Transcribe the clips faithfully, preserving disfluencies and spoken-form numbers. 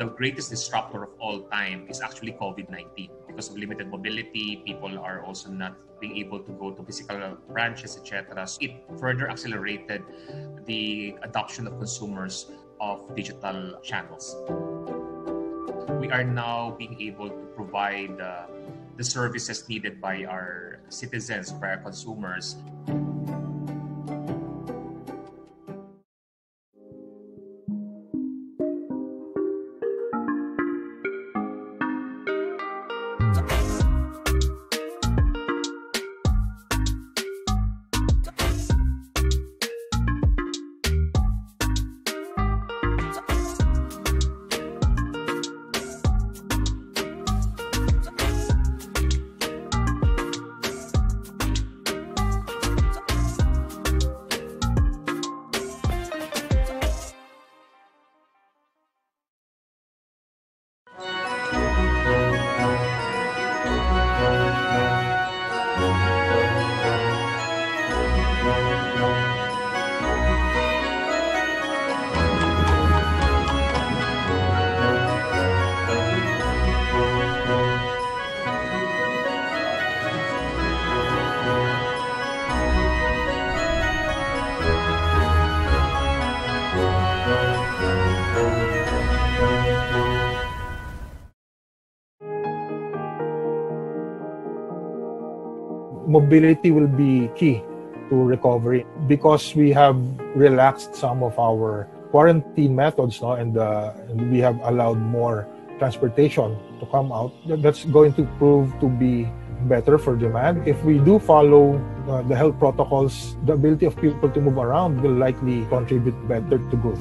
the greatest disruptor of all time is actually COVID nineteen. Because of limited mobility, people are also not being able to go to physical branches, et cetera. So it further accelerated the adoption of consumers of digital channels. We are now being able to provide uh, the services needed by our citizens, by our consumers. Mobility will be key to recovery because we have relaxed some of our quarantine methods, no? and, uh, and we have allowed more transportation to come out. That's going to prove to be better for demand. If we do follow uh, the health protocols, the ability of people to move around will likely contribute better to growth.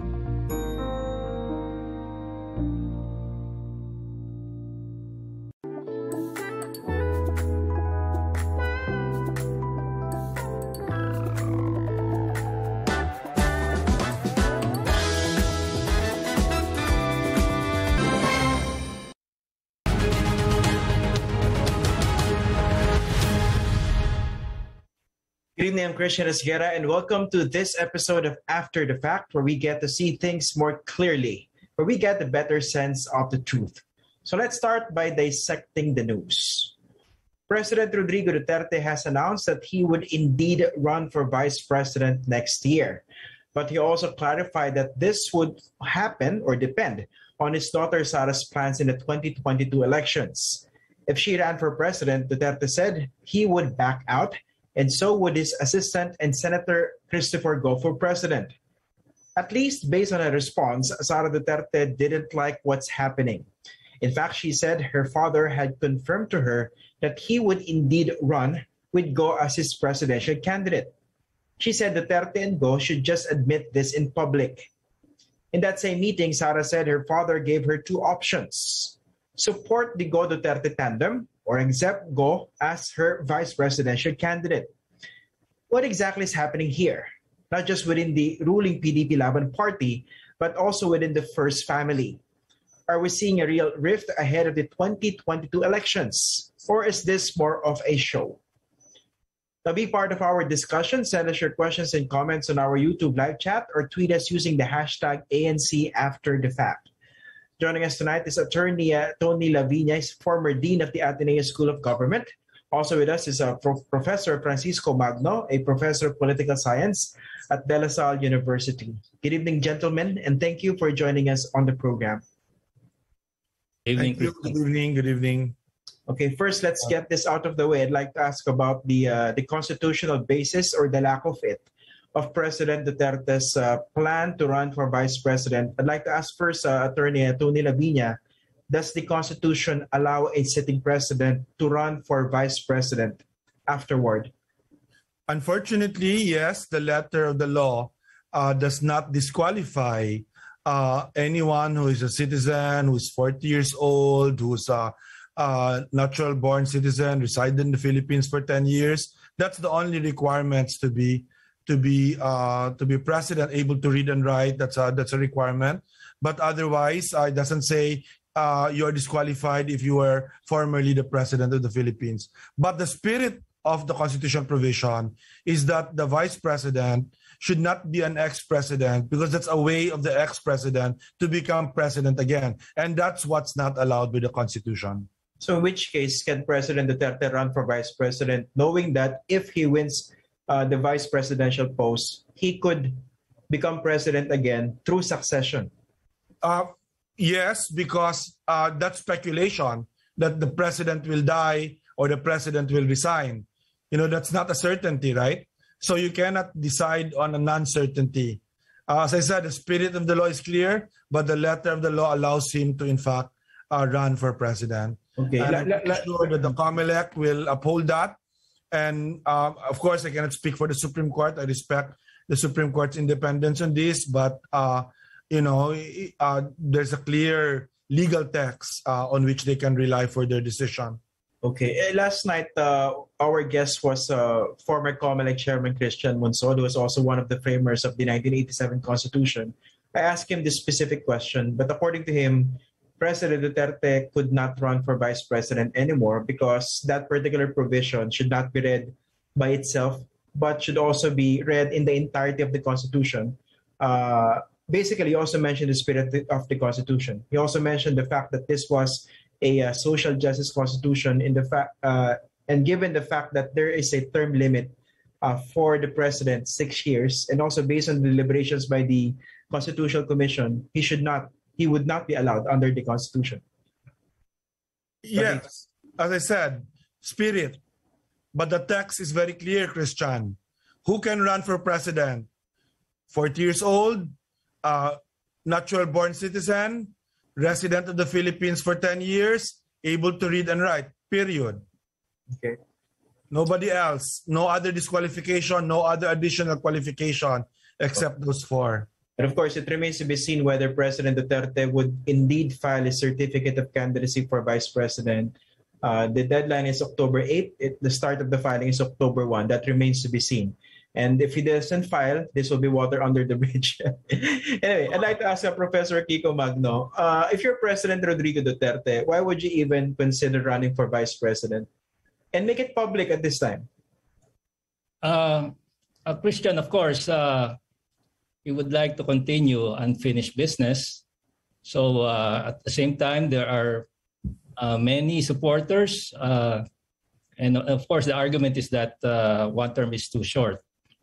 Good evening, I'm Christian Esguerra, and welcome to this episode of After the Fact, where we get to see things more clearly, where we get a better sense of the truth. So let's start by dissecting the news. President Rodrigo Duterte has announced that he would indeed run for vice president next year. But he also clarified that this would happen or depend on his daughter Sara's plans in the twenty twenty-two elections. If she ran for president, Duterte said he would back out, and so would his assistant and Senator Christopher Go for president. At least based on her response, Sara Duterte didn't like what's happening. In fact, she said her father had confirmed to her that he would indeed run with Go as his presidential candidate. She said Duterte and Go should just admit this in public. In that same meeting, Sara said her father gave her two options: support the Go Duterte tandem or accept Go as her vice presidential candidate. What exactly is happening here? Not just within the ruling P D P Laban party, but also within the First family. Are we seeing a real rift ahead of the twenty twenty-two elections? Or is this more of a show? To be part of our discussion, send us your questions and comments on our YouTube live chat or tweet us using the hashtag A N C After the Fact. Joining us tonight is Attorney uh, Tony Lavina, former Dean of the Ateneo School of Government. Also with us is uh, Pro- Professor Francisco Magno, a Professor of Political Science at De La Salle University. Good evening, gentlemen, and thank you for joining us on the program. Good evening. Good evening. Good evening. Okay, first let's get this out of the way. I'd like to ask about the uh, the constitutional basis or the lack of it of President Duterte's uh, plan to run for vice president. I'd like to ask first, uh, Attorney Tony Lavina, does the Constitution allow a sitting president to run for vice president afterward? Unfortunately, yes, the letter of the law uh, does not disqualify uh, anyone who is a citizen, who is forty years old, who's a uh, natural-born citizen, resided in the Philippines for ten years. That's the only requirements to be to be uh, to be president, able to read and write. That's a that's a requirement. But otherwise, uh, it doesn't say uh, you are disqualified if you were formerly the president of the Philippines. But the spirit of the constitutional provision is that the vice president should not be an ex-president, because that's a way of the ex-president to become president again. And that's what's not allowed by the Constitution. So in which case can President Duterte run for vice president, knowing that if he wins uh, the vice presidential post, he could become president again through succession? Uh, yes, because uh, that's speculation that the president will die or the president will resign. You know, that's not a certainty, right? So you cannot decide on a non-certainty. Uh, as I said, the spirit of the law is clear, but the letter of the law allows him to, in fact, uh, run for president. Okay. And La- I'm la- la- sure that the COMELEC will uphold that. And uh, of course, I cannot speak for the Supreme Court. I respect the Supreme Court's independence on this, but uh, you know, uh, there's a clear legal text uh, on which they can rely for their decision. Okay. Eh, Last night, uh, our guest was uh, former COMELEC Chairman Christian Monsod, who was also one of the framers of the nineteen eighty-seven Constitution. I asked him this specific question, but according to him, President Duterte could not run for vice president anymore because that particular provision should not be read by itself, but should also be read in the entirety of the Constitution. Uh, basically, he also mentioned the spirit of the Constitution. He also mentioned the fact that this was a uh, social justice constitution in the fact, uh, and given the fact that there is a term limit uh, for the president, six years, and also based on the deliberations by the Constitutional Commission, he should not, he would not be allowed under the Constitution. Yes, as I said, spirit. But the text is very clear, Christian. Who can run for president? forty years old, uh, natural-born citizen, resident of the Philippines for ten years, able to read and write, period. Okay. Nobody else. No other disqualification, no other additional qualification except those four. And of course, it remains to be seen whether President Duterte would indeed file a certificate of candidacy for vice president. Uh, the deadline is October eighth. It, the start of the filing is October first. That remains to be seen. And if he doesn't file, this will be water under the bridge. Anyway, I'd like to ask uh, Professor Kiko Magno, uh, if you're President Rodrigo Duterte, why would you even consider running for vice president? And make it public at this time. Uh, uh, Christian, of course, uh, he would like to continue unfinished business. So uh, at the same time, there are uh, many supporters. Uh, and of course, the argument is that uh, one term is too short.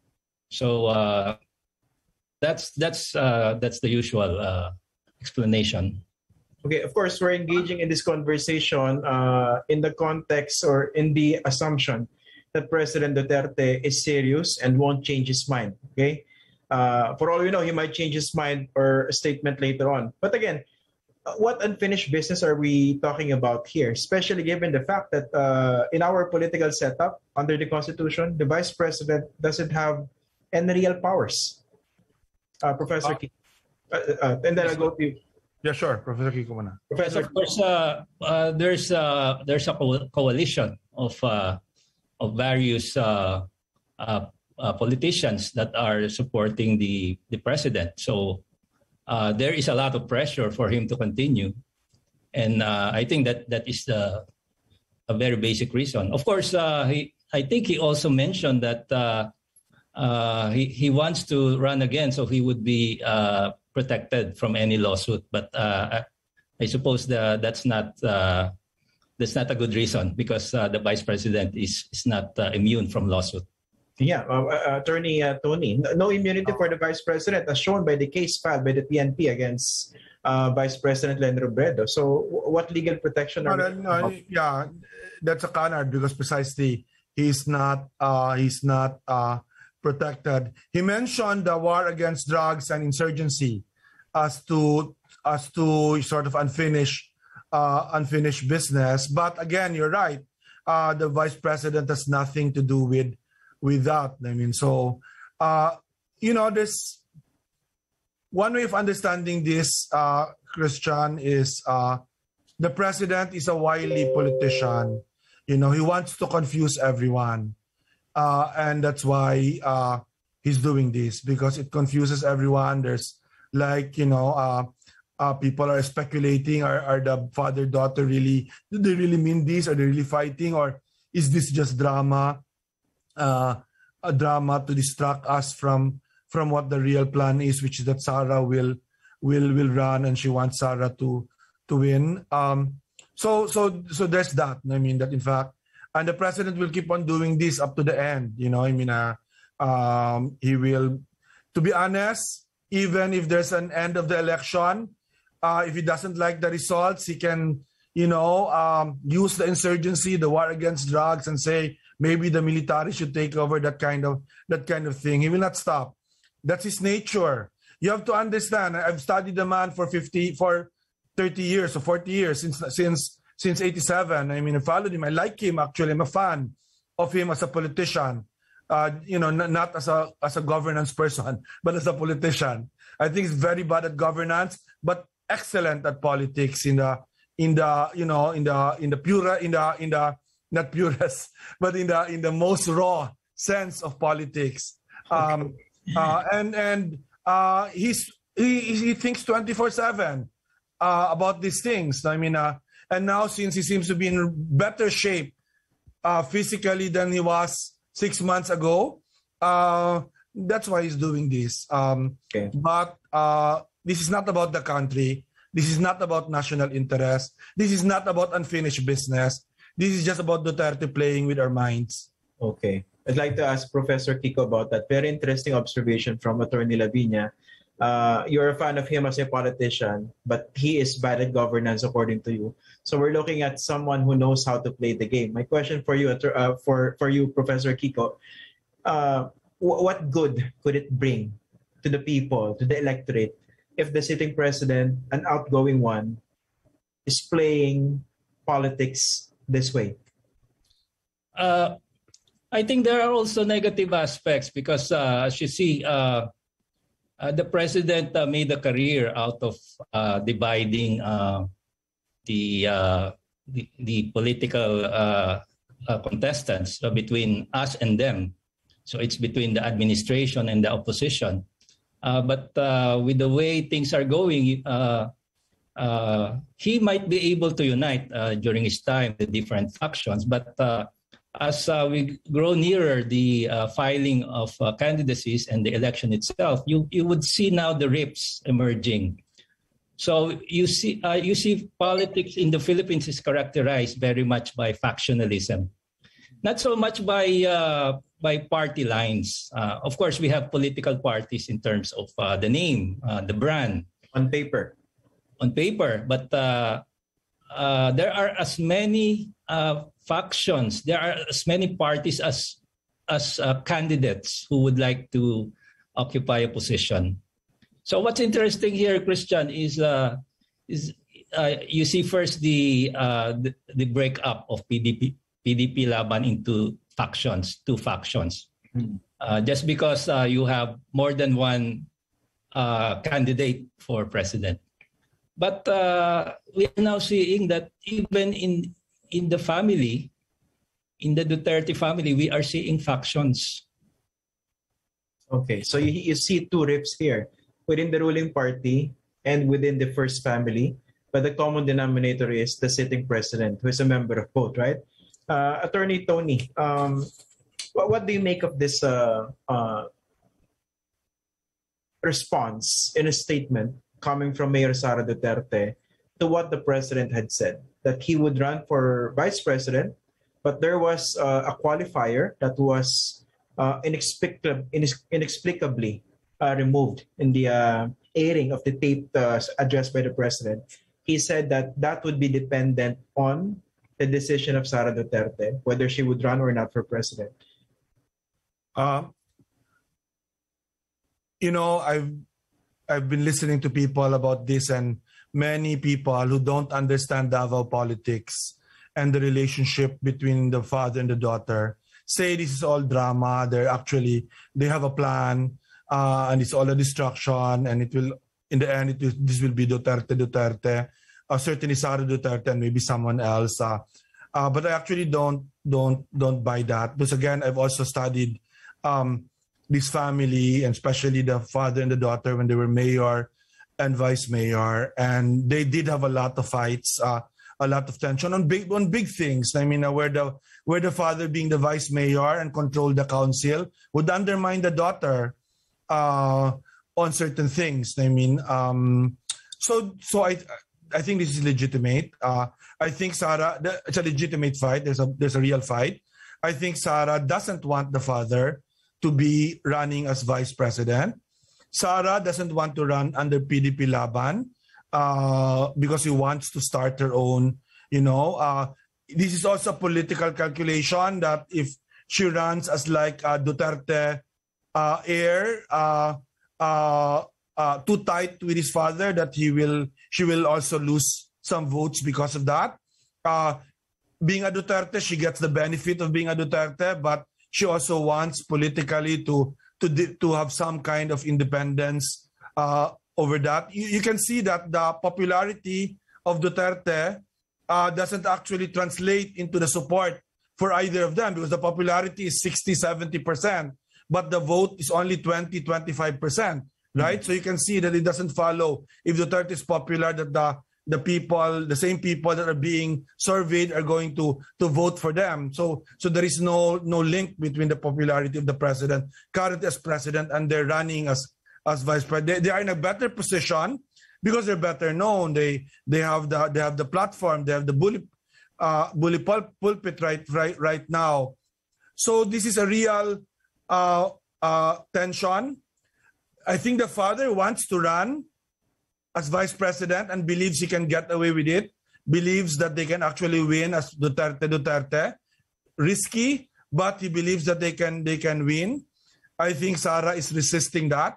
So uh, that's that's uh, that's the usual uh, explanation. Okay, of course, we're engaging in this conversation uh, in the context or in the assumption that President Duterte is serious and won't change his mind. Okay, uh, for all we know, he might change his mind or a statement later on. But again, what unfinished business are we talking about here? Especially given the fact that uh, in our political setup under the Constitution, the Vice President doesn't have any real powers. Uh, Professor, Uh, Ki- uh, uh, and then I'll go to you. Yeah, sure. Professor Kiko muna. Yes, Professor. of course, uh, uh, there's uh, there's a co- coalition of uh, of various uh, uh, uh, politicians that are supporting the the president. So uh, there is a lot of pressure for him to continue, and uh, I think that that is the a very basic reason. Of course, uh, he I think he also mentioned that uh, uh, he he wants to run again, so he would be Uh, protected from any lawsuit, but uh, I suppose the, that's not uh, that's not a good reason because uh, the vice president is is not uh, immune from lawsuit. Yeah, uh, uh, Attorney uh, Tony, no immunity for the Vice President as shown by the case filed by the P N P against uh, Vice President Len Robredo. So w- what legal protection are No, no, no, yeah, that's a canard because precisely he's not uh, he's not uh, protected. He mentioned the war against drugs and insurgency as to as to sort of unfinished uh, unfinished business. But again, you're right. Uh, the vice president has nothing to do with with that. I mean, so uh, you know, this one way of understanding this, uh, Christian, is uh, the president is a wily politician. You know, he wants to confuse everyone. Uh, and that's why uh, he's doing this, because it confuses everyone. There's like, you know, uh, uh, people are speculating, are, are the father-daughter really, do they really mean this? Are they really fighting? Or is this just drama, uh, a drama to distract us from from what the real plan is, which is that Sara will will will run and she wants Sara to to win. Um, so so so there's that. I mean that in fact, and the president will keep on doing this up to the end. You know, I mean, uh, um, he will. To be honest, even if there's an end of the election, uh, if he doesn't like the results, he can, you know, um, use the insurgency, the war against drugs, and say maybe the military should take over that kind of that kind of thing. He will not stop. That's his nature. You have to understand. I've studied the man for fifty, for thirty years or forty years since since since eighty-seven. I mean, I followed him. I like him actually. I'm a fan of him as a politician. Uh, you know, n- not as a as a governance person, but as a politician. I think he's very bad at governance, but excellent at politics in the in the you know in the in the pure in the in the not purest, but in the in the most raw sense of politics. Um, uh, and and uh, he's he he thinks twenty-four seven uh, about these things. I mean, uh, and now since he seems to be in better shape uh, physically than he was six months ago, uh, that's why he's doing this. Um, okay. But uh, this is not about the country. This is not about national interest. This is not about unfinished business. This is just about Duterte playing with our minds. Okay. I'd like to ask Professor Kiko about that. Very interesting observation from Attorney Lavinia. Uh, you're a fan of him as a politician, but he is bad at governance, according to you. So we're looking at someone who knows how to play the game. My question for you, uh, for for you, Professor Kiko, uh, w- what good could it bring to the people, to the electorate, if the sitting president, an outgoing one, is playing politics this way? Uh, I think there are also negative aspects because, uh, as you see, uh, uh, the president uh, made a career out of uh, dividing uh, the, uh, the the political uh, uh, contestants uh, between us and them. So it's between the administration and the opposition. Uh, but uh, with the way things are going, uh, uh, he might be able to unite uh, during his time the different factions. But uh, as uh, we grow nearer the uh, filing of uh, candidacies and the election itself, you you would see now the rifts emerging. So you see, uh, you see, politics in the Philippines is characterized very much by factionalism, not so much by uh, by party lines. Uh, of course, we have political parties in terms of uh, the name, uh, the brand, on paper. On paper, but uh, uh, there are as many uh, factions, there are as many parties as as uh, candidates who would like to occupy a position. So what's interesting here, Christian, is uh, is uh, you see first the, uh, the the breakup of P D P P D P Laban into factions, two factions. Mm-hmm. Uh, just because uh, you have more than one uh, candidate for president. But uh, we are now seeing that even in in the family, in the Duterte family, we are seeing factions. Okay, so you, you see two rifts here within the ruling party and within the first family, but the common denominator is the sitting president, who is a member of both, right? Uh, Attorney Tony, um, what, what do you make of this uh, uh, response in a statement coming from Mayor Sara Duterte to what the president had said, that he would run for vice president, but there was uh, a qualifier that was uh, inexplicably, inexplicably uh, removed in the uh, airing of the tape uh, addressed by the president. He said that that would be dependent on the decision of Sara Duterte, whether she would run or not for president. Uh, you know, I've I've been listening to people about this, and many people who don't understand Davao politics and the relationship between the father and the daughter say this is all drama. They're actually, they have a plan uh, and it's all a distraction, and it will, in the end, it will, this will be Duterte, Duterte, uh, certainly Sara Duterte and maybe someone else. Uh, uh, but I actually don't, don't, don't buy that. Because again, I've also studied um, this family, and especially the father and the daughter when they were mayor and vice mayor, and they did have a lot of fights, uh, a lot of tension on big on big things. I mean, uh, where the where the father being the vice mayor and control the council would undermine the daughter, uh, on certain things. I mean, um, so so I I think this is legitimate. Uh, I think Sara, it's a legitimate fight. There's a there's a real fight. I think Sara doesn't want the father to be running as vice president. Sara doesn't want to run under P D P Laban uh, because he wants to start her own, you know. Uh, this is also a political calculation that if she runs as like uh, Duterte uh, heir, uh, uh, uh, too tight with his father, that he will, she will also lose some votes because of that. Uh, being a Duterte, she gets the benefit of being a Duterte, but she also wants politically to to to have some kind of independence uh, over that. You, you can see that the popularity of Duterte uh, doesn't actually translate into the support for either of them, because the popularity is sixty, seventy percent, but the vote is only twenty, twenty-five percent, right? Mm-hmm. So you can see that it doesn't follow. If Duterte is popular, that the the people, the same people that are being surveyed are going to to vote for them. So so there is no no link between the popularity of the president, current as president, and they're running as as vice president. They, they are in a better position because they're better known. They they have the they have the platform. They have the bully uh, bully pul- pulpit right right right now. So this is a real uh, uh, tension. I think the father wants to run as vice president and believes he can get away with it, believes that they can actually win as Duterte Duterte. Risky, but he believes that they can they can win. I think Sara is resisting that.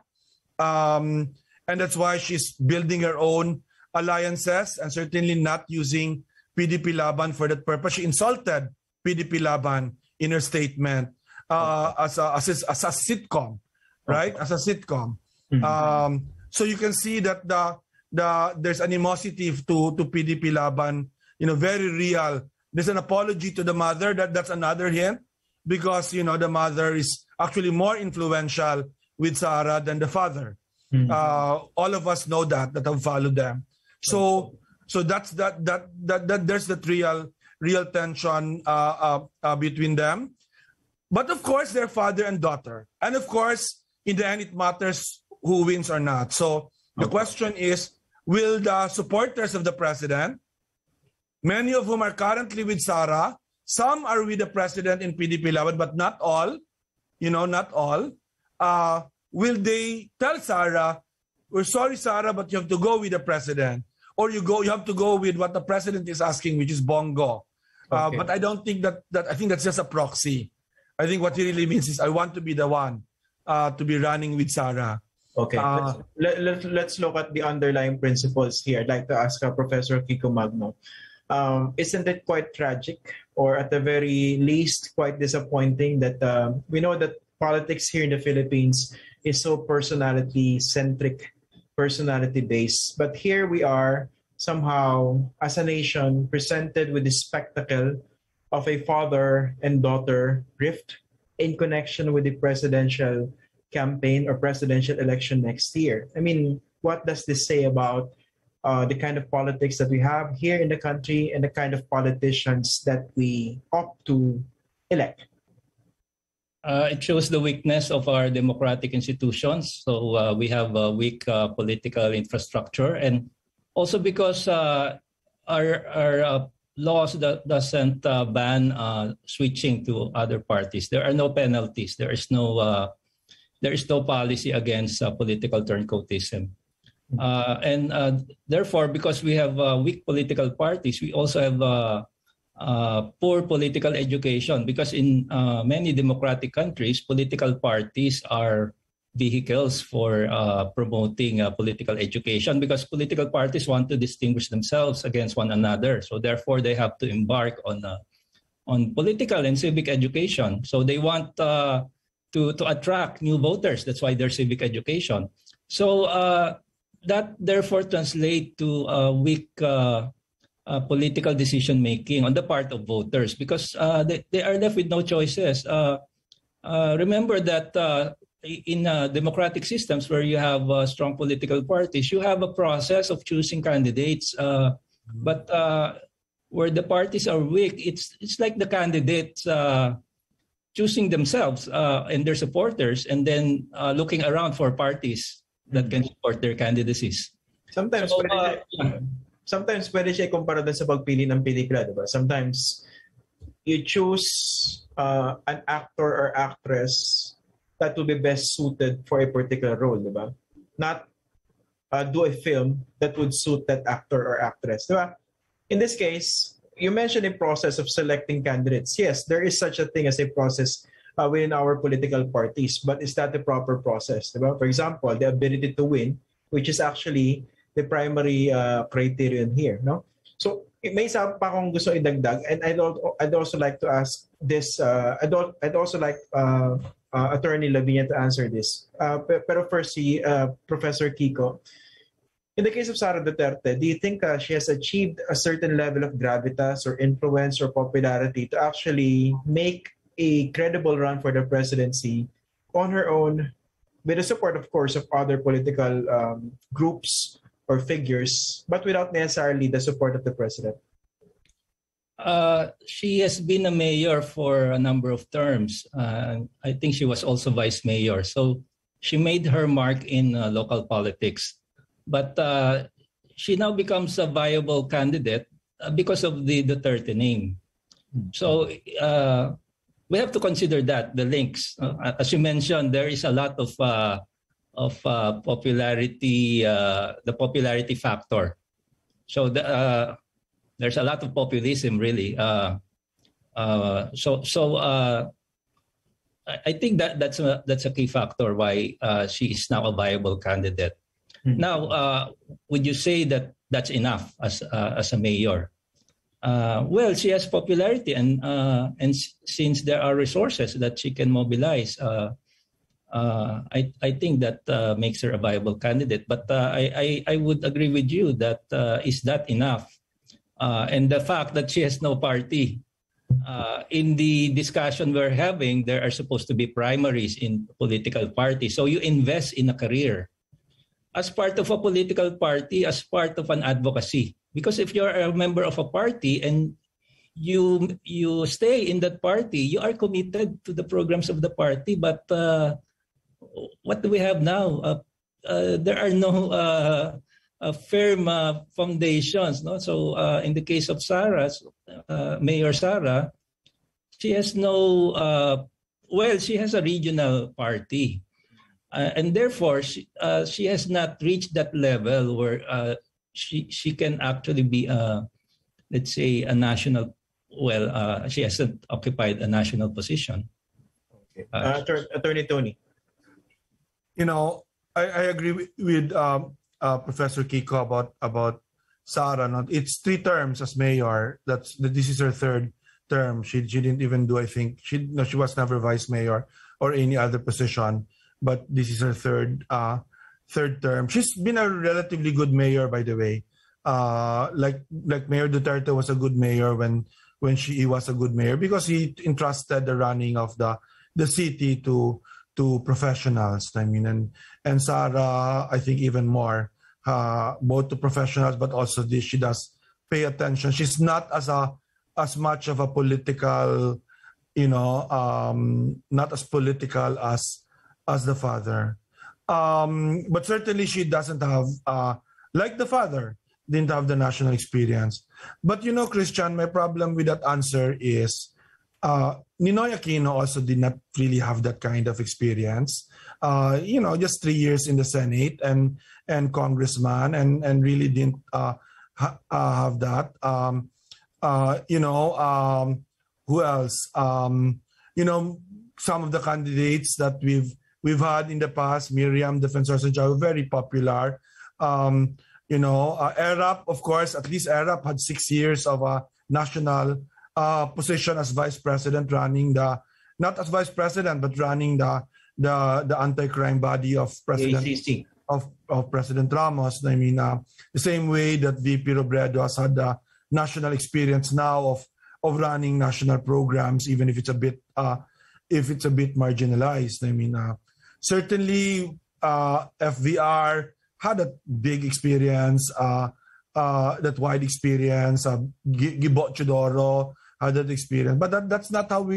Um, and that's why she's building her own alliances and certainly not using P D P Laban for that purpose. She insulted P D P Laban in her statement uh, okay. as, a, as, a, as a sitcom, right? Okay. As a sitcom. Mm-hmm. Um, so you can see that the The, there's animosity to, to P D P Laban, you know, very real. There's an apology to the mother. That, that's another hint, because, you know, the mother is actually more influential with Sara than the father. Mm-hmm. Uh, all of us know that, that have followed them. So so that's that that that, that there's that real real tension uh, uh, uh, between them. But of course, they're father and daughter. And of course, in the end, it matters who wins or not. So the okay. question is, will the supporters of the president, many of whom are currently with Sara, some are with the president in P D P Laban, but not all, you know, not all, uh, will they tell Sara, we're sorry, Sara, but you have to go with the president, or you go, you have to go with what the president is asking, which is bongo. Okay. Uh, but I don't think that, that, I think that's just a proxy. I think what he really means is, I want to be the one uh, to be running with Sara. Okay, Uh, let's, let, let's look at the underlying principles here. I'd like to ask uh, Professor Kiko Magno. Um, isn't it quite tragic, or at the very least quite disappointing, that uh, we know that politics here in the Philippines is so personality-centric, personality-based. But here we are somehow, as a nation, presented with the spectacle of a father and daughter rift in connection with the presidential campaign or presidential election next year. I mean, what does this say about uh, the kind of politics that we have here in the country and the kind of politicians that we opt to elect? Uh, it shows the weakness of our democratic institutions. So uh, we have a weak uh, political infrastructure, and also because uh, our, our uh, laws that doesn't uh, ban uh, switching to other parties. There are no penalties. There is no uh, There is no policy against uh, political turncoatism. Uh, and uh, therefore, because we have uh, weak political parties, we also have uh, uh, poor political education, because in uh, many democratic countries, political parties are vehicles for uh, promoting uh, political education, because political parties want to distinguish themselves against one another. So therefore, they have to embark on, uh, on political and civic education. So they want Uh, To, to attract new voters. That's why there's civic education. So uh, that therefore translates to uh, weak uh, uh, political decision making on the part of voters, because uh, they, they are left with no choices. Uh, uh, remember that uh, in uh, democratic systems where you have uh, strong political parties, you have a process of choosing candidates. Uh, but uh, where the parties are weak, it's it's like the candidates Uh, choosing themselves uh, and their supporters, and then uh, looking around for parties that can support their candidacies. Sometimes, So, pwede uh, siya, yeah. sometimes pwede siya ikumpara din sa pagpili ng pelikula, di ba? Sometimes, you choose uh, an actor or actress that will be best suited for a particular role, di ba? Not uh, do a film that would suit that actor or actress, di ba? In this case, you mentioned a process of selecting candidates. Yes, there is such a thing as a process uh, within our political parties, but is that the proper process? Di ba? For example, the ability to win, which is actually the primary uh, criterion here, no? So, may isa pa akong gusto idagdag, and I'd, I'd also like to ask this, uh, I'd, I'd also like uh, uh, Attorney Lavinia to answer this. Uh, pero first, si uh, Professor Kiko, in the case of Sara Duterte, do you think uh, she has achieved a certain level of gravitas or influence or popularity to actually make a credible run for the presidency on her own, with the support, of course, of other political um, groups or figures, but without necessarily the support of the president? Uh, she has been a mayor for a number of terms. Uh, I think she was also vice mayor. So she made her mark in uh, local politics. But uh, she now becomes a viable candidate uh, because of the Duterte name. So uh, we have to consider that, the links. Uh, as you mentioned, there is a lot of uh, of uh, popularity, uh, the popularity factor. So the, uh, there's a lot of populism, really. Uh, uh, so so uh, I think that that's a, that's a key factor why uh, she is now a viable candidate. Mm-hmm. Now, uh, would you say that that's enough as uh, as a mayor? Uh, well, she has popularity, and uh, and since there are resources that she can mobilize, uh, uh, I I think that uh, makes her a viable candidate. But uh, I, I I would agree with you that uh, is that enough? Uh, and the fact that she has no party. Uh, in the discussion we're having, there are supposed to be primaries in political parties. So you invest in a career as part of a political party, as part of an advocacy. Because if you're a member of a party and you you stay in that party, you are committed to the programs of the party. But uh, what do we have now? Uh, uh, there are no uh, uh, firm uh, foundations. No? So uh, in the case of Sara, uh, Mayor Sara, she has no, uh, well, she has a regional party. Uh, and therefore, she, uh, she has not reached that level where uh, she she can actually be, uh, let's say, a national, well, uh, she hasn't occupied a national position. Okay. Uh, Attorney, Attorney Tony. You know, I, I agree with, with um, uh, Professor Kiko about, about Sara. No? It's three terms as mayor. That's This is her third term. She, she didn't even do, I think, she, no, she was never vice mayor or any other position. But this is her third uh, third term. She's been a relatively good mayor, by the way. Uh, like like Mayor Duterte was a good mayor when when she he was a good mayor because he entrusted the running of the the city to to professionals. I mean, and and Sara, I think even more, uh, both to professionals, but also this, she does pay attention. She's not as a as much of a political, you know, um, not as political as. as the father. Um, but certainly she doesn't have, uh, like the father, didn't have the national experience. But you know, Christian, my problem with that answer is uh, Ninoy Aquino also did not really have that kind of experience. Uh, you know, just three years in the Senate and and congressman and, and really didn't uh, ha- uh, have that. Um, uh, you know, um, who else? Um, you know, some of the candidates that we've We've had in the past, Miriam Defensor Santiago, very popular. Um, you know, uh, ERAP, of course, at least ERAP had six years of a national uh, position as vice president, running the, not as vice president, but running the the, the anti-crime body of President of, of President Ramos. I mean, uh, the same way that V P Robredo has had the national experience now of of running national programs, even if it's a bit uh, if it's a bit marginalized. I mean. Uh, Certainly, uh, F V R had a big experience, uh, uh, that wide experience. Uh, Gibo Chodoro had that experience, but that, that's not how we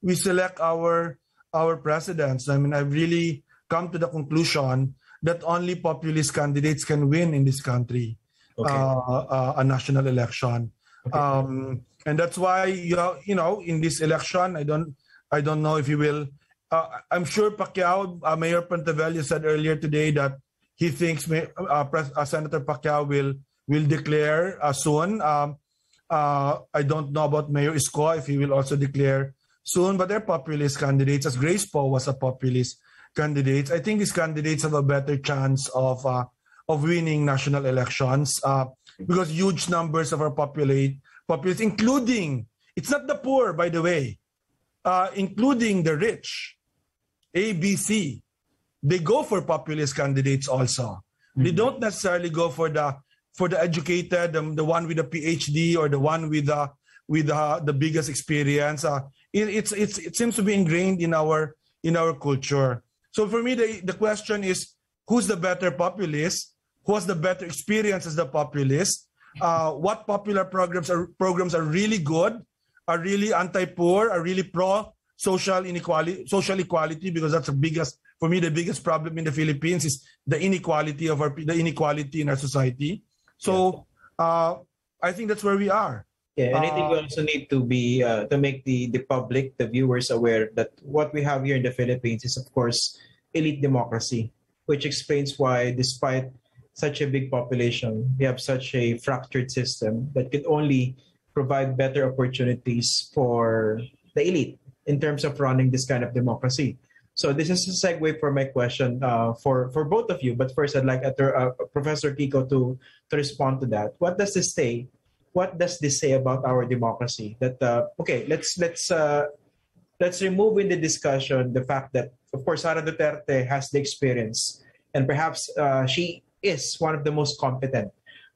we select our our presidents. I mean, I've really come to the conclusion that only populist candidates can win in this country, okay. uh, uh, a national election. Okay. Um, and that's why, you know, you know, in this election, I don't, I don't know if you will. Uh, I'm sure Pacquiao, uh, Mayor Pantavello said earlier today that he thinks uh, Pres- uh, Senator Pacquiao will will declare uh, soon. Um, uh, I don't know about Mayor Isko if he will also declare soon, but they're populist candidates. As Grace Poe was a populist candidate, I think these candidates have a better chance of uh, of winning national elections uh, because huge numbers of our populate populace, including, it's not the poor, by the way, uh, including the rich, A, B, C, they go for populist candidates also. Mm-hmm. They don't necessarily go for the for the educated, the, the one with a P H D or the one with uh, with uh, the biggest experience. Uh, it, it's it's it seems to be ingrained in our in our culture. So for me, the, the question is, who's the better populist? Who has the better experience as the populist? Uh, what popular programs are programs are really good, are really anti-poor, are really pro-social inequality, social equality, because that's the biggest, for me, the biggest problem in the Philippines is the inequality of our the inequality in our society. So uh, I think that's where we are. Yeah, and I think we also need to be uh, to make the, the public, the viewers, aware that what we have here in the Philippines is, of course, elite democracy, which explains why, despite such a big population, we have such a fractured system that could only provide better opportunities for the elite in terms of running this kind of democracy. So this is a segue for my question uh, for, for both of you. But first, I'd like uh, Professor Kiko to, to respond to that. What does this say? What does this say about our democracy? That uh, okay, let's let's uh, let's remove in the discussion the fact that, of course, Sara Duterte has the experience, and perhaps uh, she is one of the most competent,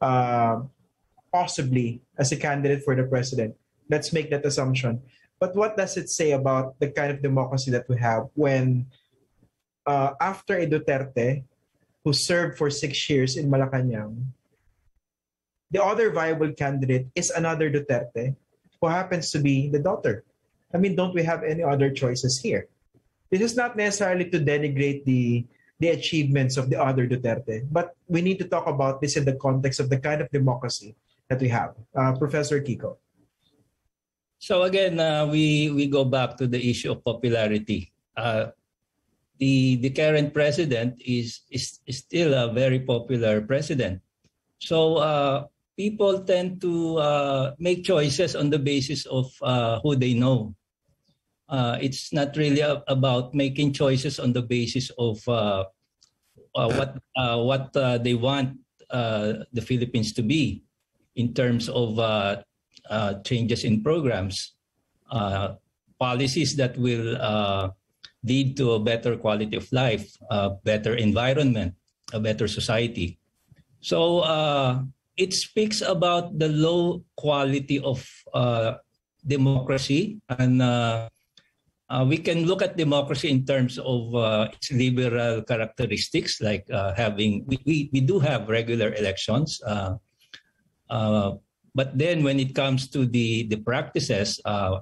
uh, possibly as a candidate for the president. Let's make that assumption. But what does it say about the kind of democracy that we have when, uh, after a Duterte who served for six years in Malacanang, the other viable candidate is another Duterte who happens to be the daughter? I mean, don't we have any other choices here? This is not necessarily to denigrate the the achievements of the other Duterte, but we need to talk about this in the context of the kind of democracy that we have. Uh, Professor Kiko. So again, uh, we we go back to the issue of popularity. Uh, the the current president is, is is still a very popular president. So uh, people tend to uh, make choices on the basis of uh, who they know. Uh, it's not really a, about making choices on the basis of uh, uh, what uh, what uh, they want uh, the Philippines to be in terms of uh, uh, changes in programs, uh, policies that will uh, lead to a better quality of life, a better environment, a better society. So uh, it speaks about the low quality of uh, democracy, and uh, uh, we can look at democracy in terms of uh, its liberal characteristics, like uh, having, we, we, we do have regular elections, uh, uh, but then when it comes to the, the practices, uh,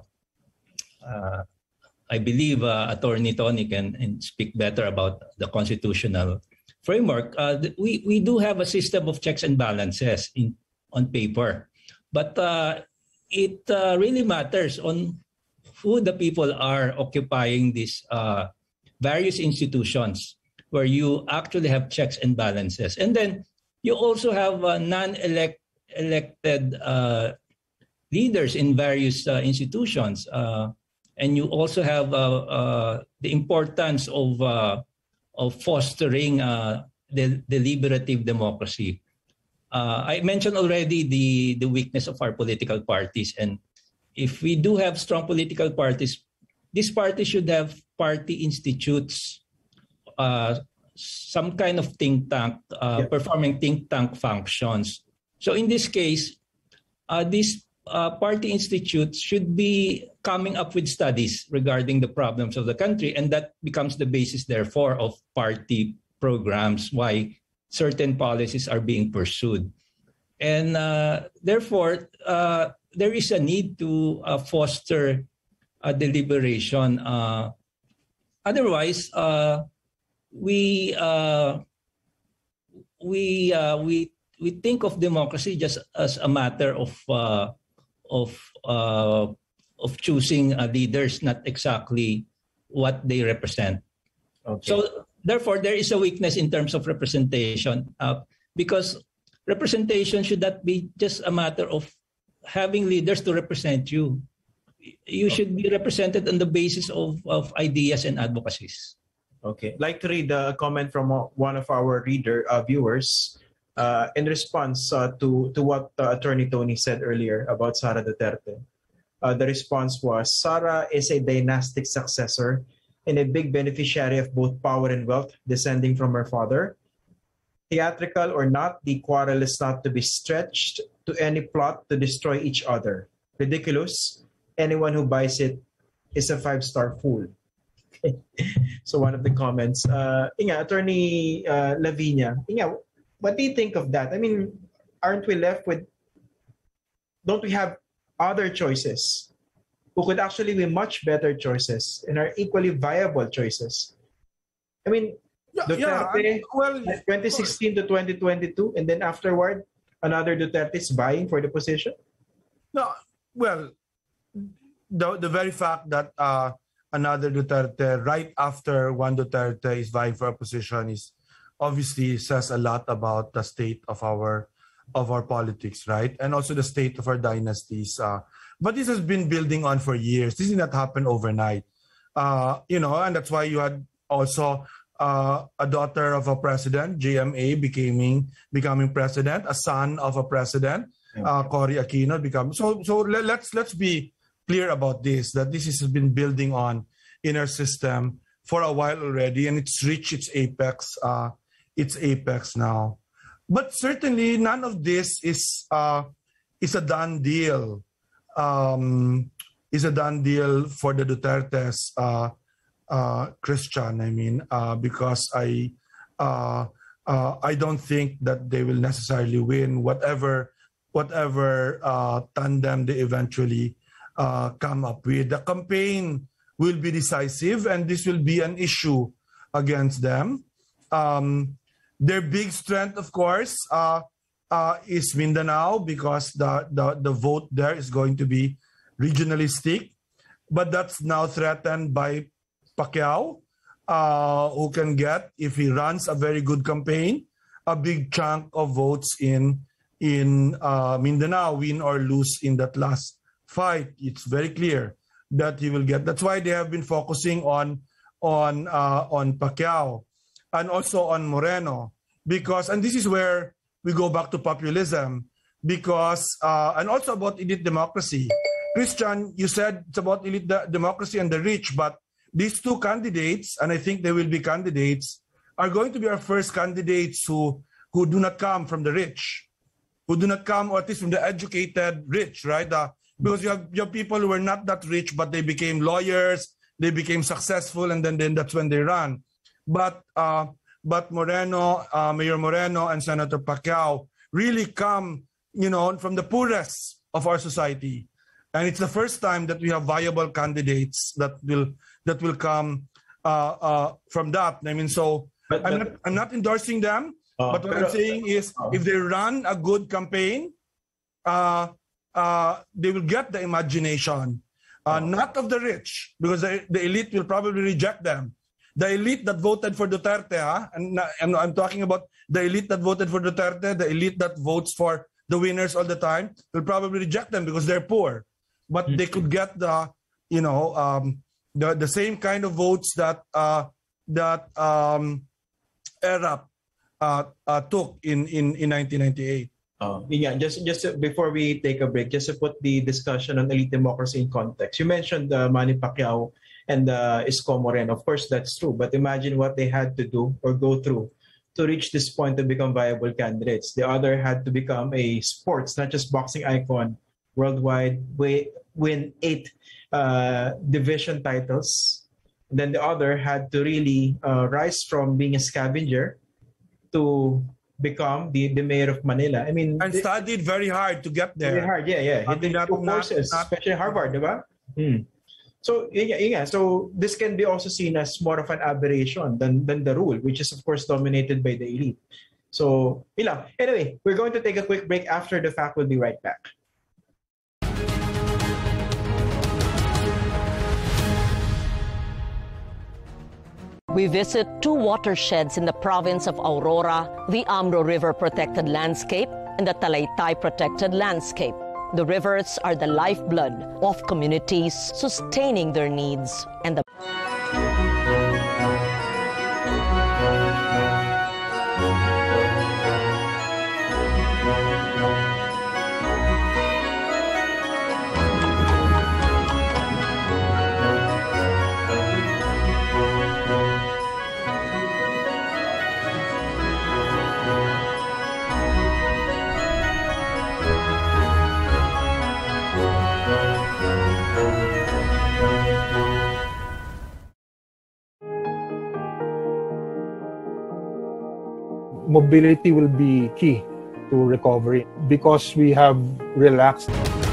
uh, I believe uh, Attorney Tony can, can speak better about the constitutional framework. Uh, we, we do have a system of checks and balances in, on paper, but uh, it uh, really matters on who the people are occupying these uh, various institutions where you actually have checks and balances. And then you also have uh, non-elect elected uh, leaders in various uh, institutions. Uh, and you also have uh, uh, the importance of uh, of fostering uh, the deliberative democracy. Uh, I mentioned already the, the weakness of our political parties. And if we do have strong political parties, these parties should have party institutes, uh, some kind of think tank, uh, yeah. performing think tank functions. So in this case, uh, these uh, party institutes should be coming up with studies regarding the problems of the country, and that becomes the basis, therefore, of party programs, why certain policies are being pursued. And uh, therefore, uh, there is a need to uh, foster uh, deliberation. Uh, otherwise, uh, we uh, we uh, we we think of democracy just as a matter of uh, of uh, of choosing uh, leaders, not exactly what they represent. Okay. So therefore, there is a weakness in terms of representation, uh, because representation should not be just a matter of having leaders to represent you. You should be represented on the basis of, of ideas and advocacies. Okay. I'd like to read a comment from one of our reader uh, viewers uh, in response uh, to, to what uh, Attorney Tony said earlier about Sara Duterte. Uh, the response was, Sara is a dynastic successor and a big beneficiary of both power and wealth descending from her father. Theatrical or not, the quarrel is not to be stretched to any plot to destroy each other. Ridiculous. Anyone who buys it is a five-star fool. Okay. So one of the comments. Uh, Inga, Attorney uh, Lavinia, Inga, what do you think of that? I mean, aren't we left with, don't we have other choices who could actually be much better choices and are equally viable choices? I mean, Duterte, yeah, well, twenty sixteen to twenty twenty-two, and then afterward, another Duterte is vying for the position? No, well, the, the very fact that uh, another Duterte, right after one Duterte is vying for a position, is obviously says a lot about the state of our of our politics, right? And also the state of our dynasties. Uh, but this has been building on for years. This did not happen overnight. Uh, you know, and that's why you had also uh, a daughter of a president, J M A, becoming becoming president, a son of a president, uh, Cory Aquino, become. So, so let, let's let's be clear about this, that this has been building on in our system for a while already, and it's reached its apex, uh, its apex now. But certainly none of this is uh, is a done deal. Um, is a done deal for the Dutertes, uh, uh, Christian. I mean, uh, because I uh, uh, I don't think that they will necessarily win whatever whatever uh, tandem they eventually uh, come up with. The campaign will be decisive, and this will be an issue against them. Um, Their big strength, of course, uh, uh, is Mindanao, because the, the, the vote there is going to be regionalistic. But that's now threatened by Pacquiao, uh, who can get, if he runs a very good campaign, a big chunk of votes in, in uh, Mindanao, win or lose in that last fight. It's very clear that he will get. That's why they have been focusing on, on, uh, on Pacquiao. And also on Moreno, because, and this is where we go back to populism, because, uh, and also about elite democracy. Christian, you said it's about elite de- democracy and the rich, but these two candidates, and I think they will be candidates, are going to be our first candidates who, who do not come from the rich, who do not come, or at least from the educated rich, right? Uh, because you have, you have people who are not that rich, but they became lawyers, they became successful, and then, then that's when they run. But uh, but Moreno, uh, Mayor Moreno, and Senator Pacquiao really come, you know, from the poorest of our society, and it's the first time that we have viable candidates that will that will come uh, uh, from that. I mean, so but, I'm but, not I'm not endorsing them, uh, but what but, I'm saying is, uh, if they run a good campaign, uh, uh, they will get the imagination, uh, uh, not of the rich, because the, the elite will probably reject them. The elite that voted for Duterte, huh? and I'm, I'm talking about the elite that voted for Duterte, the elite that votes for the winners all the time, will probably reject them because they're poor. But mm-hmm. they could get the, you know, um, the the same kind of votes that uh, that um, ERAP uh, uh, took in, in, in nineteen ninety-eight. Uh, yeah, just just to, before we take a break, just to put the discussion on elite democracy in context. You mentioned uh, Manny Pacquiao and uh, Isko Moreno. Of course, that's true. But imagine what they had to do or go through to reach this point to become viable candidates. The other had to become a sports, not just boxing icon, worldwide, win eight uh, division titles. Then the other had to really uh, rise from being a scavenger to become the, the mayor of Manila. I mean, and they, studied very hard to get there. Very hard, yeah, yeah. I mean, not, courses, not, especially Harvard, diba? Hmm. So yeah, yeah, so this can be also seen as more of an aberration than, than the rule, which is of course dominated by the elite. So, ilang. Anyway, we're going to take a quick break. After the fact, we'll be right back. We visit two watersheds in the province of Aurora, the Amro River Protected Landscape and the Talaytay Protected Landscape. The rivers are the lifeblood of communities, sustaining their needs and the mobility will be key to recovery because we have relaxed.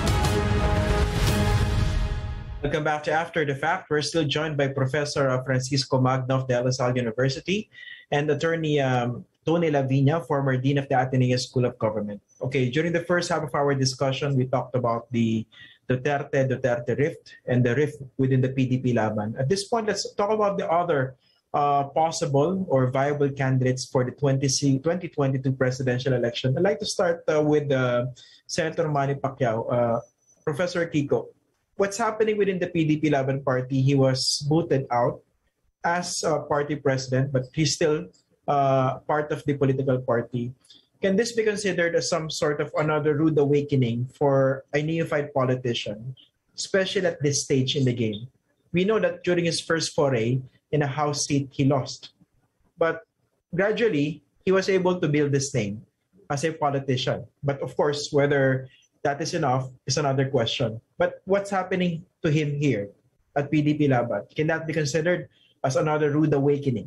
Welcome back to After the Fact. We're still joined by Professor Francisco Magno of De La Salle University and Attorney um, Tony Lavina, former Dean of the Ateneo School of Government. Okay, during the first half of our discussion, we talked about the Duterte-Duterte rift and the rift within the P D P Laban. At this point, let's talk about the other uh, possible or viable candidates for the twenty twenty-two presidential election. I'd like to start uh, with uh, Senator Manny Pacquiao. Uh, Professor Kiko, what's happening within the P D P Laban party? He was booted out as uh, party president, but he's still uh, part of the political party. Can this be considered as some sort of another rude awakening for a neophyte politician, especially at this stage in the game? We know that during his first foray in a House seat, he lost. But gradually, he was able to build this name as a politician. But of course, whether that is enough is another question. But what's happening to him here at P D P Laban? Can that be considered as another rude awakening?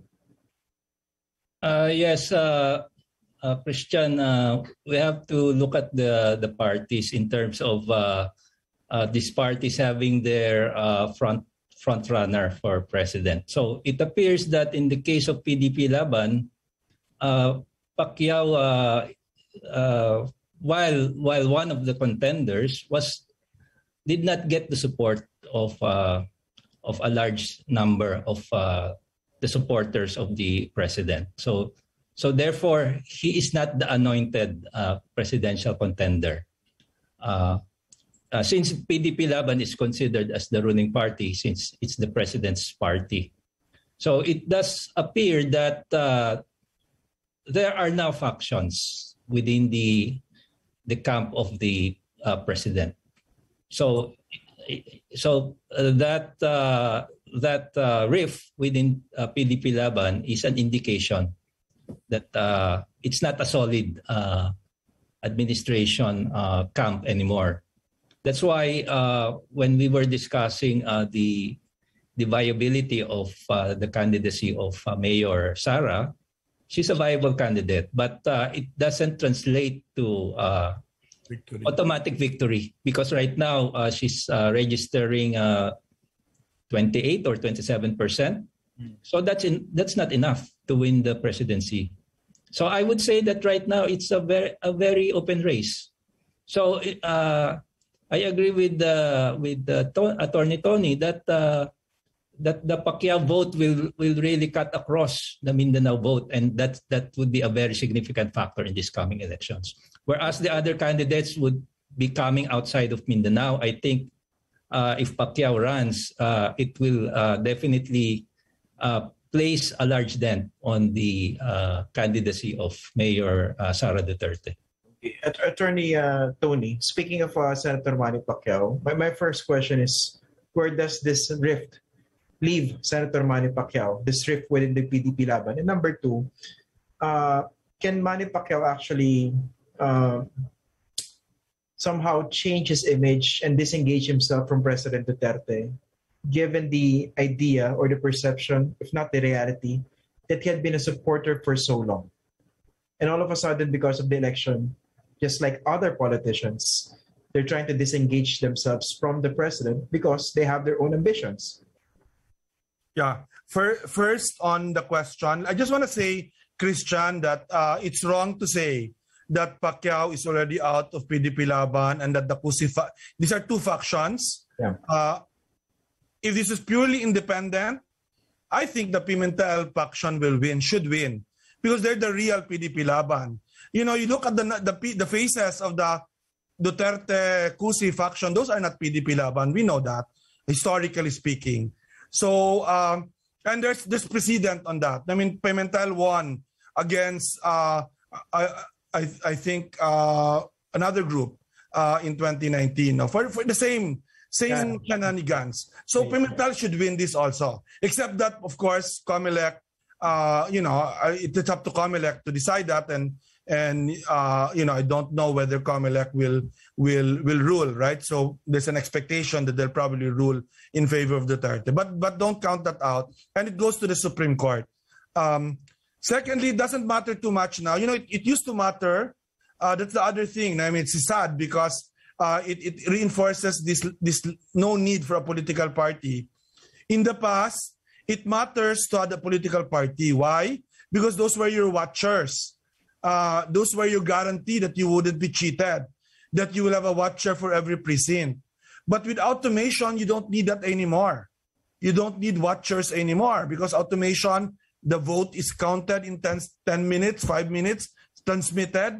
Uh, yes, uh, uh, Christian, uh, we have to look at the, the parties in terms of uh, uh, these parties having their uh, front front runner for president. So it appears that in the case of P D P Laban, uh, Pacquiao, uh, uh, while while one of the contenders was did not get the support of uh, of a large number of uh, the supporters of the president. So so therefore he is not the anointed uh, presidential contender. Uh, uh, since P D P Laban is considered as the ruling party, since it's the president's party, so it does appear that uh, there are now factions within the the camp of the uh, president. So, so uh, that uh, that uh, rift within uh, P D P Laban is an indication that uh, it's not a solid uh, administration uh, camp anymore. That's why uh, when we were discussing uh, the the viability of uh, the candidacy of uh, Mayor Sara, she's a viable candidate, but uh, it doesn't translate to uh, victory. Automatic victory, because right now uh, she's uh, registering uh, twenty-eight or twenty-seven percent. Mm. So that's in, that's not enough to win the presidency. So I would say that right now it's a very a very open race. So uh, I agree with uh, with uh, to- Attorney Tony that. Uh, that the Pacquiao vote will will really cut across the Mindanao vote, and that that would be a very significant factor in these coming elections. Whereas the other candidates would be coming outside of Mindanao, I think uh, if Pacquiao runs, uh, it will uh, definitely uh, place a large dent on the uh, candidacy of Mayor uh, Sara Duterte. At- Attorney uh, Tony, speaking of uh, Senator Manny Pacquiao, my, my first question is, where does this rift leave Senator Manny Pacquiao, this rift within the P D P Laban? And number two, uh, can Manny Pacquiao actually uh, somehow change his image and disengage himself from President Duterte, given the idea or the perception, if not the reality, that he had been a supporter for so long? And all of a sudden, because of the election, just like other politicians, they're trying to disengage themselves from the president because they have their own ambitions. Yeah. First, on the question, I just want to say, Christian, that uh, it's wrong to say that Pacquiao is already out of P D P Laban and that the Cusi fa- these are two factions. Yeah. Uh, if this is purely independent, I think the Pimentel faction will win, should win, because they're the real P D P Laban. You know, you look at the the, the faces of the Duterte Cusi faction; those are not P D P Laban. We know that, historically speaking. So, um, and there's this precedent on that. I mean, Pimentel won against, uh, I, I, I think, uh, another group uh, in twenty nineteen no, for, for the same same yeah. shenanigans. So yeah. Pimentel should win this also, except that, of course, Comelec, uh, you know, it's up to Comelec to decide that, and and uh, you know, I don't know whether Comelec will will will rule, right? So there's an expectation that they'll probably rule in favor of Duterte, but but don't count that out, and it goes to the Supreme Court. Um, secondly, it doesn't matter too much now. You know, it, it used to matter. Uh, that's the other thing. I mean, it's sad because uh, it it reinforces this this no need for a political party. In the past, it matters to have a political party. Why? Because those were your watchers. Uh, those were your guarantee that you wouldn't be cheated, that you will have a watcher for every precinct. But with automation, you don't need that anymore. You don't need watchers anymore because automation, the vote is counted in ten, ten minutes, five minutes, transmitted,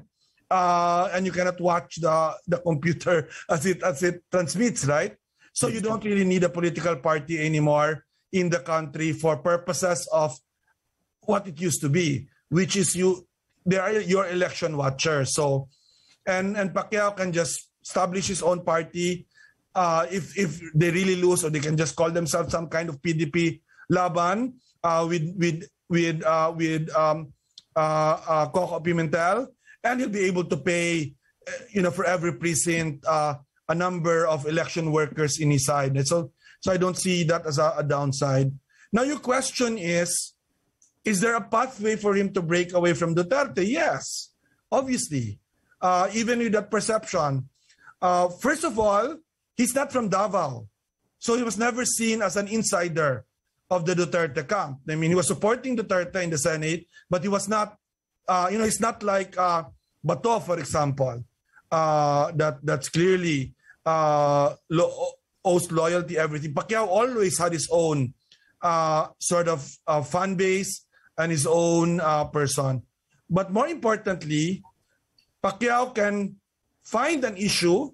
uh, and you cannot watch the, the computer as it as it transmits, right? So you don't really need a political party anymore in the country for purposes of what it used to be, which is you, they are your election watchers. So, and and Pacquiao can just establish his own party. Uh, if if they really lose, or they can just call themselves some kind of P D P Laban uh, with with with uh, with um, uh, uh, Coco Pimentel, and he'll be able to pay, uh, you know, for every precinct uh, a number of election workers in his side. And so so I don't see that as a, a downside. Now your question is, is there a pathway for him to break away from Duterte? Yes, obviously. Uh, even with that perception, uh, first of all, he's not from Davao. So he was never seen as an insider of the Duterte camp. I mean, he was supporting Duterte in the Senate, but he was not, uh, you know, it's not like uh, Bato, for example, uh, that that's clearly uh, lo- owes loyalty, everything. Pacquiao always had his own uh, sort of uh, fan base and his own uh, person. But more importantly, Pacquiao can find an issue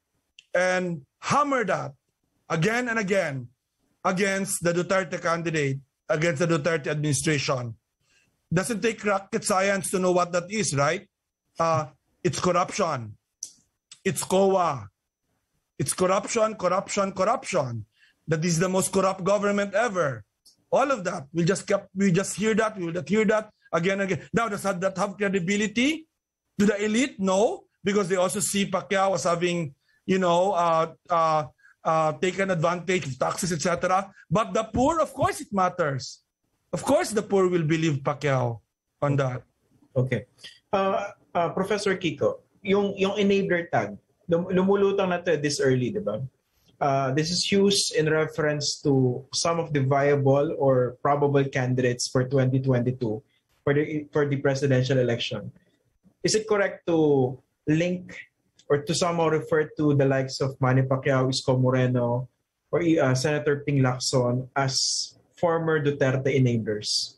and hammer that again and again against the Duterte candidate, against the Duterte administration. Doesn't take rocket science to know what that is, right? Uh, it's corruption. It's C O A. It's corruption, corruption, corruption. That is the most corrupt government ever. All of that. We just kept, we just hear that, we will just hear that again and again. Now, does that have credibility to the elite? No, because they also see Pacquiao as having, you know, uh, uh, uh, taken advantage of taxes, et cetera. But the poor, of course, it matters. Of course, the poor will believe Pacquiao on that. Okay. Uh, uh, Professor Kiko, yung, yung enabler tag, lum- lumulutang na to this early, di ba? Uh, this is used in reference to some of the viable or probable candidates for twenty twenty-two for the, for the presidential election. Is it correct to link or to somehow refer to the likes of Manny Pacquiao, Isko Moreno, or uh, Senator Ping Lacson as former Duterte enablers?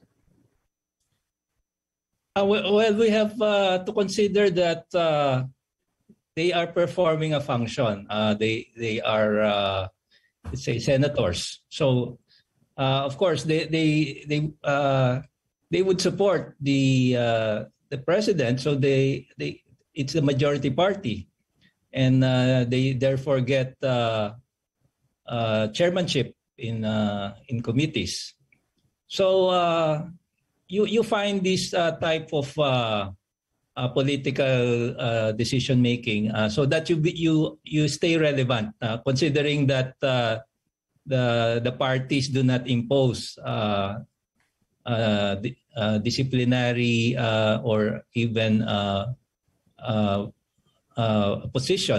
Uh, well, we have uh, to consider that uh, they are performing a function. Uh, they they are, uh, let's say, senators. So, uh, of course, they they they uh, they would support the uh, the president. So they they it's the majority party. And uh, they therefore get uh, uh, chairmanship in uh, in committees. So uh, you you find this uh, type of uh, uh, political uh, decision making, uh, so that you be, you you stay relevant, uh, considering that uh, the the parties do not impose uh, uh, uh, disciplinary uh, or even uh, uh, Uh, position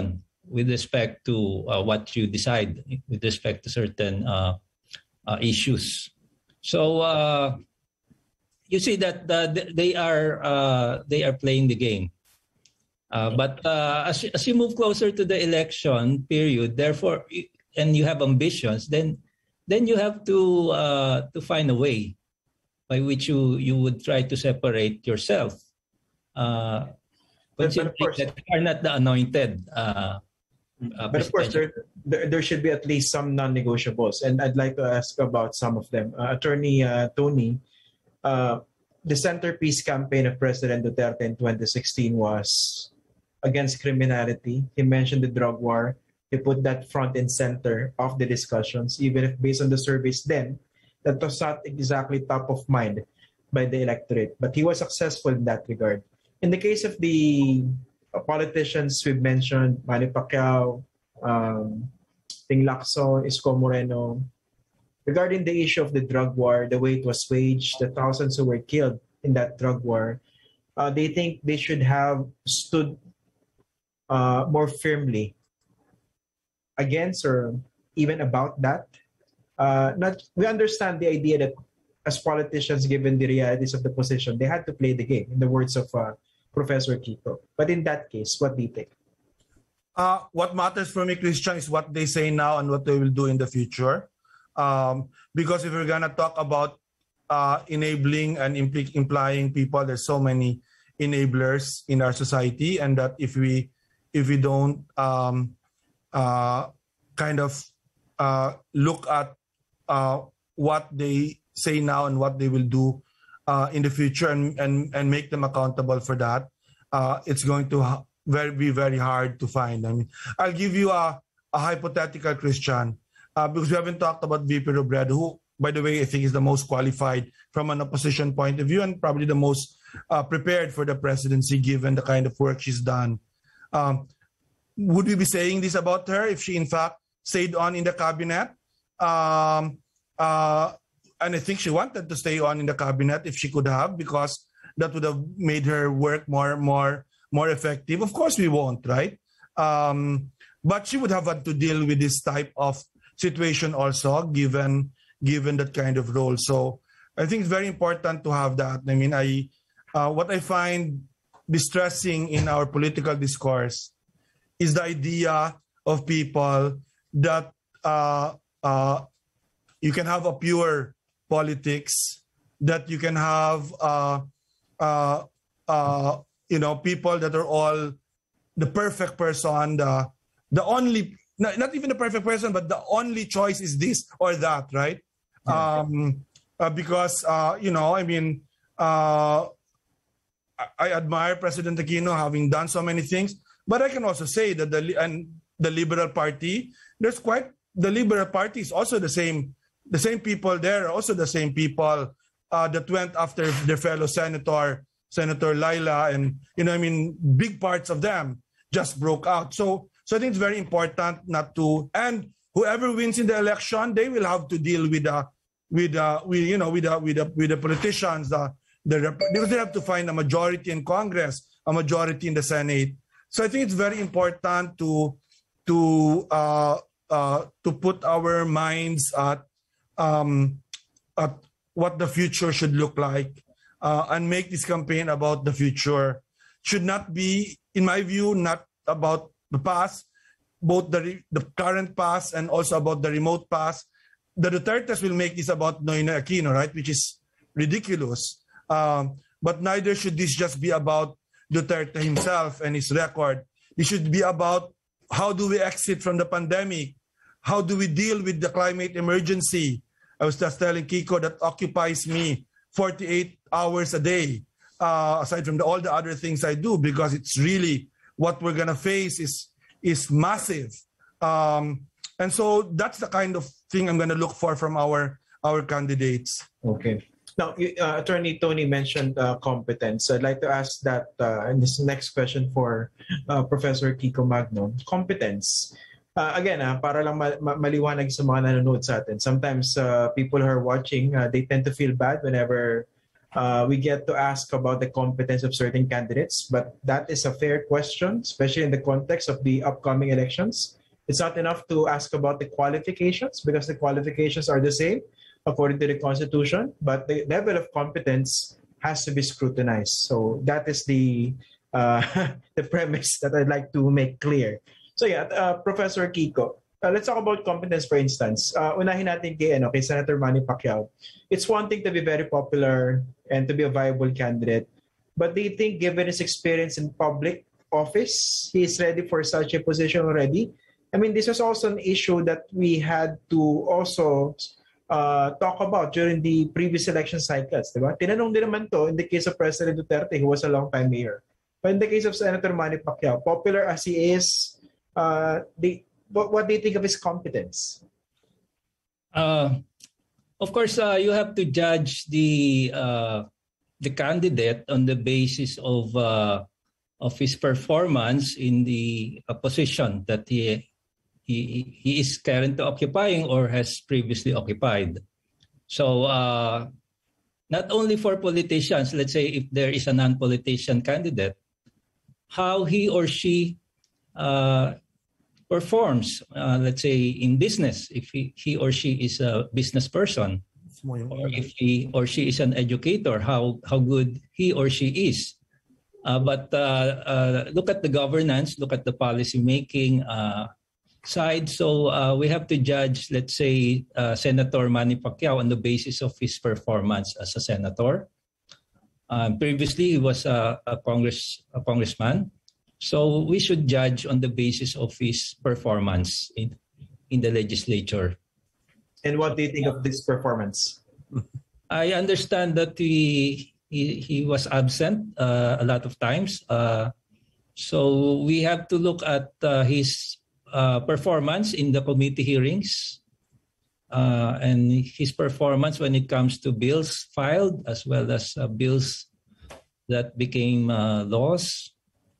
with respect to uh, what you decide with respect to certain uh, uh, issues. So uh, you see that uh, they are uh, they are playing the game. Uh, but uh, as, as you move closer to the election period, therefore, and you have ambitions, then then you have to uh, to find a way by which you, you would try to separate yourself. Uh, considering but, but that you are not the anointed. Uh, uh, but of course, there, there there should be at least some non-negotiables, and I'd like to ask about some of them. Uh, Attorney uh, Tony, uh, the centerpiece campaign of President Duterte in twenty sixteen was against criminality. He mentioned the drug war. He put that front and center of the discussions, even if based on the surveys then, that was not exactly top of mind by the electorate. But he was successful in that regard. In the case of the politicians we've mentioned, Manny Pacquiao, um, Ting Lacson, Isko Moreno, regarding the issue of the drug war, the way it was waged, the thousands who were killed in that drug war, uh, they think they should have stood Uh, more firmly against or even about that. Uh, not we understand the idea that as politicians, given the realities of the position, they had to play the game, in the words of uh, Professor Kiko. But in that case, what do you think? Uh, what matters for me, Christian, is what they say now and what they will do in the future. Um, because if we're gonna talk about uh, enabling and impl- implying people, there's so many enablers in our society, and that if we if we don't um, uh, kind of uh, look at uh, what they say now and what they will do uh, in the future and, and, and make them accountable for that, uh, it's going to ha- very, be very hard to find. I mean, I'll give you a, a hypothetical, Christian, uh, because we haven't talked about V P Robredo, who, by the way, I think is the most qualified from an opposition point of view and probably the most uh, prepared for the presidency given the kind of work she's done. Um, would we be saying this about her if she in fact stayed on in the cabinet? Um, uh, and I think she wanted to stay on in the cabinet if she could have, because that would have made her work more, more, more effective. Of course, we won't, right? Um, but she would have had to deal with this type of situation also, given given that kind of role. So I think it's very important to have that. I mean, I uh, what I find distressing in our political discourse is the idea of people that uh, uh, you can have a pure politics, that you can have uh, uh, uh, you know, people that are all the perfect person, the the only not, not even the perfect person, but the only choice is this or that, right? Yeah. Um, uh, because uh, you know, I mean, uh, I, I admire President Aquino having done so many things, but I can also say that the and the Liberal Party, there's quite the Liberal Party is also the same. The same people there are also the same people uh, that went after their fellow senator, Senator Laila, and you know, I mean, big parts of them just broke out. So, so I think it's very important not to. And whoever wins in the election, they will have to deal with the, with the, with you know, with the, with the, with the politicians. The, the because they have to find a majority in Congress, a majority in the Senate. So I think it's very important to, to, uh, uh, to put our minds at. Um, at what the future should look like, uh, and make this campaign about the future. Should not be, in my view, not about the past, both the re- the current past and also about the remote past. The Dutertes will make this about Noynoy Aquino, right, which is ridiculous. Um, but neither should this just be about Duterte himself and his record. It should be about how do we exit from the pandemic? How do we deal with the climate emergency? I was just telling Kiko that occupies me forty-eight hours a day, uh, aside from the, all the other things I do, because it's really what we're going to face is is massive. Um, and so that's the kind of thing I'm going to look for from our our candidates. Okay. Now, uh, Attorney Tony mentioned uh, competence. I'd like to ask that, uh, and this next question for uh, Professor Kiko Magno. Competence. Uh, again, uh, para lang ma- ma- maliwanag sa mga nanonood sa atin, sometimes uh, people who are watching, uh, they tend to feel bad whenever Uh, we get to ask about the competence of certain candidates, but that is a fair question, especially in the context of the upcoming elections. It's not enough to ask about the qualifications because the qualifications are the same according to the Constitution, but the level of competence has to be scrutinized. So that is the uh, the premise that I'd like to make clear. So yeah, uh, Professor Kiko, uh, let's talk about competence, for instance. Uh, unahin natin kay, ano, kay Senator Manny Pacquiao. It's one thing to be very popular and to be a viable candidate, but do you think, given his experience in public office, he is ready for such a position already? I mean, this was also an issue that we had to also uh, talk about during the previous election cycles. Diba? Tinanong din naman to in the case of President Duterte, who was a long-time mayor. But in the case of Senator Manny Pacquiao, popular as he is, uh, the, what, what do you think of his competence? Uh, of course, uh, you have to judge the uh, the candidate on the basis of uh, of his performance in the uh, position that he he he is currently occupying or has previously occupied. So, uh, not only for politicians, let's say if there is a non-politician candidate, how he or she uh, performs, uh, let's say in business, if he, he or she is a business person, or if he or she is an educator, how, how good he or she is. Uh, but uh, uh, look at the governance, look at the policy making uh, side. So uh, we have to judge, let's say, uh, Senator Manny Pacquiao on the basis of his performance as a senator. Um, previously, he was a, a congress a congressman. So we should judge on the basis of his performance in in the legislature. And what do you think of this performance? I understand that he he, he was absent uh, a lot of times. Uh, so we have to look at uh, his uh, performance in the committee hearings uh, and his performance when it comes to bills filed as well as uh, bills that became uh, laws.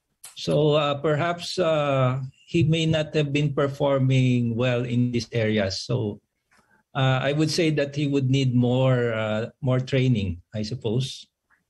So uh, perhaps uh, he may not have been performing well in these areas. So uh, I would say that he would need more uh, more training, I suppose.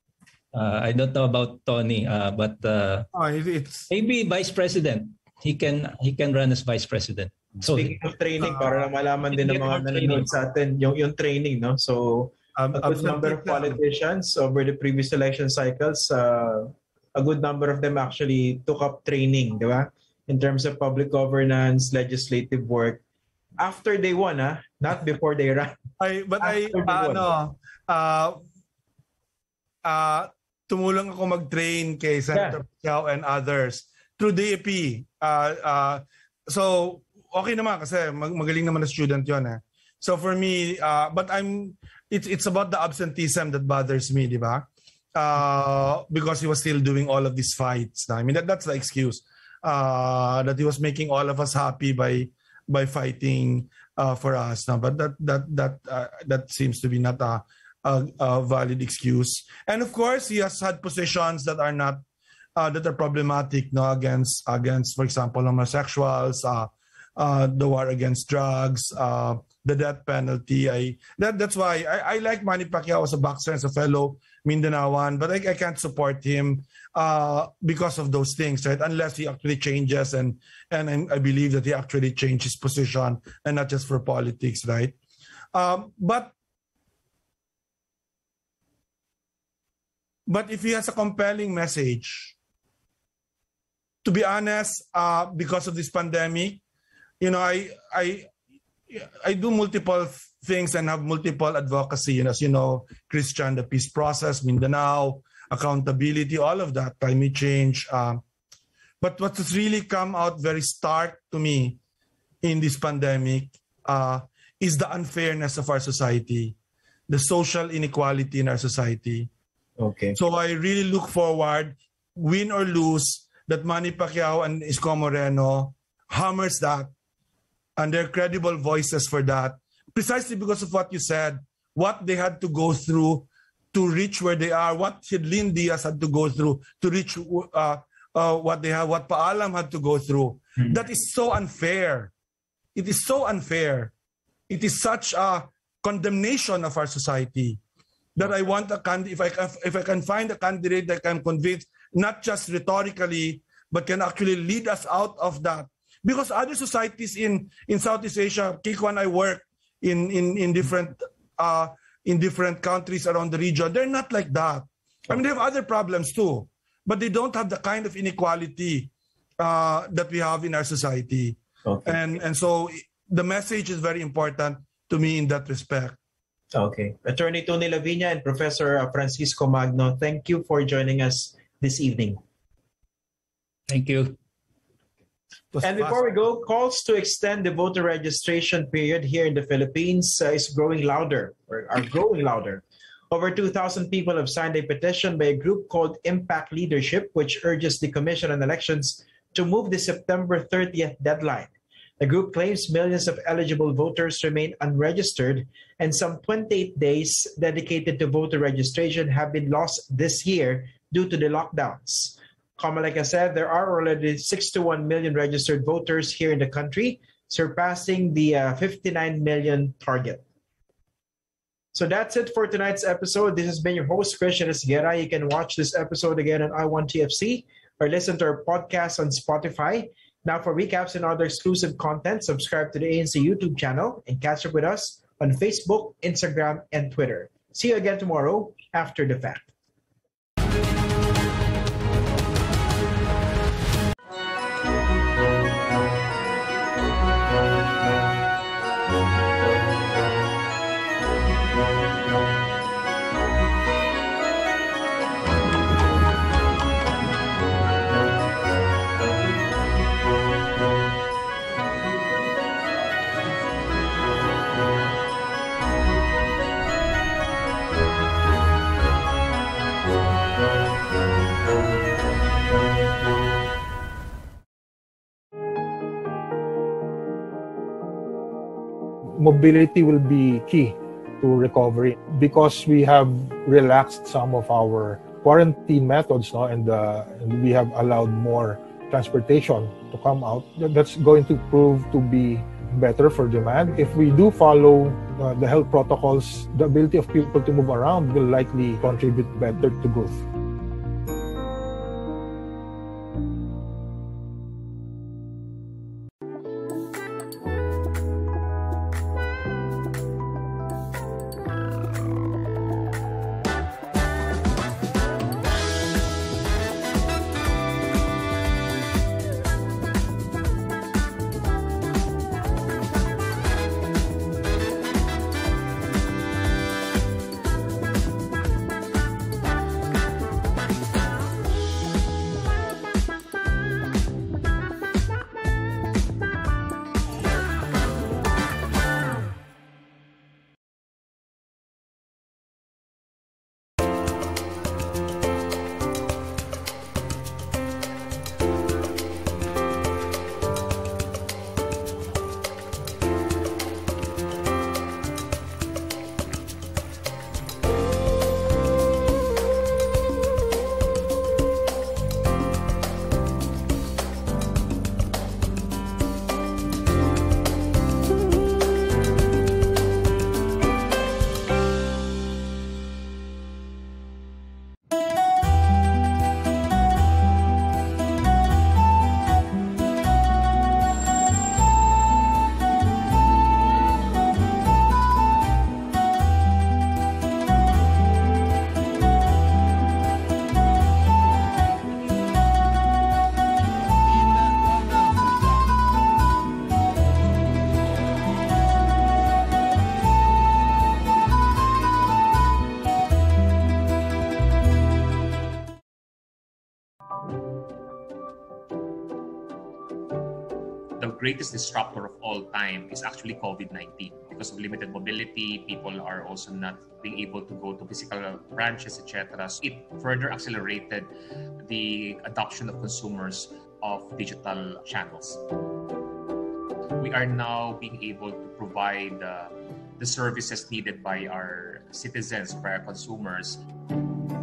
Uh, I don't know about Tony, uh, but uh, Oh, it- it's maybe vice president. He can he can run as vice president. So Speaking of training, para lang malaman din ng Speaking mga of training. nanonood sa atin, yung, yung training, no? So, um, a good number of absentee lang. politicians over the previous election cycles, uh, a good number of them actually took up training, di ba? In terms of public governance, legislative work. After they won, ah, not before they ran. I, but I, After the ano, uh, uh, tumulong ako mag-train kay Senator Pacquiao and others through D A P. Uh, uh, so, okay naman kasi mag- magaling naman na student yun. Eh. So for me, uh, but I'm, it's it's about the absenteeism that bothers me, di ba? Uh, because he was still doing all of these fights. I mean, that, that's the excuse. Uh, that he was making all of us happy by by fighting uh, for us. No? But that that that uh, that seems to be not a, a, a valid excuse. And of course, he has had positions that are not uh, that are problematic. No, against against, for example, homosexuals, uh, uh, the war against drugs, uh, the death penalty. I that that's why I, I like Manny Pacquiao as a boxer, as a fellow Mindanaoan, but I, I can't support him uh, because of those things, right? Unless he actually changes, and and I, I believe that he actually changed his position and not just for politics, right? Um, but but if he has a compelling message, to be honest, uh, because of this pandemic, you know, I I I do multiple things and have multiple advocacy. And as you know, Christian, the peace process, Mindanao, accountability, all of that, climate change. Uh, but what has really come out very stark to me in this pandemic uh, is the unfairness of our society, the social inequality in our society. Okay. So I really look forward, win or lose, that Manny Pacquiao and Isko Moreno hammers that, and they're credible voices for that, precisely because of what you said, what they had to go through to reach where they are, what Hidlin Diaz had to go through to reach uh, uh, what they have, what Paalam had to go through. Mm-hmm. That is so unfair. It is so unfair. It is such a condemnation of our society. that I want a candidate, if I can, if I can find a candidate that can convince, not just rhetorically, but can actually lead us out of that. Because other societies in, in Southeast Asia, Kiko and I work in, in, in different uh, in different countries around the region, they're not like that. I mean, they have other problems too, but they don't have the kind of inequality uh, that we have in our society. Okay. And, and so the message is very important to me in that respect. Okay. Attorney Tony Laviña and Professor Francisco Magno, thank you for joining us this evening. Thank you. And before we go, calls to extend the voter registration period here in the Philippines uh, is growing louder, or are growing louder. Over two thousand people have signed a petition by a group called Impact Leadership, which urges the Commission on Elections to move the September thirtieth deadline. The group claims millions of eligible voters remain unregistered, and some twenty-eight days dedicated to voter registration have been lost this year due to the lockdowns. Kamaleka said there are already sixty-one million registered voters here in the country, surpassing the uh, fifty-nine million target. So that's it for tonight's episode. This has been your host, Christian Esguerra. You can watch this episode again on I one T F C or listen to our podcast on Spotify. Now for recaps and other exclusive content, subscribe to the A N C YouTube channel and catch up with us on Facebook, Instagram, and Twitter. See you again tomorrow after the fact. Mobility will be key to recovery because we have relaxed some of our quarantine methods, no, and, uh, and we have allowed more transportation to come out. That's going to prove to be better for demand. If we do follow uh, the health protocols, the ability of people to move around will likely contribute better to growth. greatest disruptor of all time is actually COVID nineteen. Because of limited mobility, people are also not being able to go to physical branches, et cetera. So it further accelerated the adoption of consumers of digital channels. We are now being able to provide uh, the services needed by our citizens, by our consumers.